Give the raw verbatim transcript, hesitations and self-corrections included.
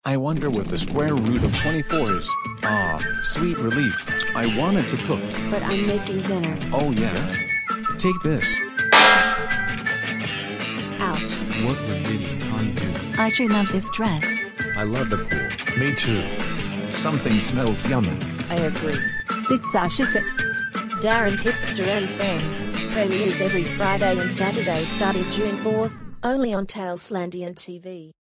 I wonder what the square root of twenty-four is. Ah, sweet relief. I wanted to cook. But I'm making dinner. Oh yeah? Take this. Ouch. What would Lady Con do? I sure love this dress. I love the pool. Me too. Something smells yummy. I agree. Sit Sasha sit. Darren Pipster and Friends premieres every Friday and Saturday starting June fourth, only on Taleslandian T V.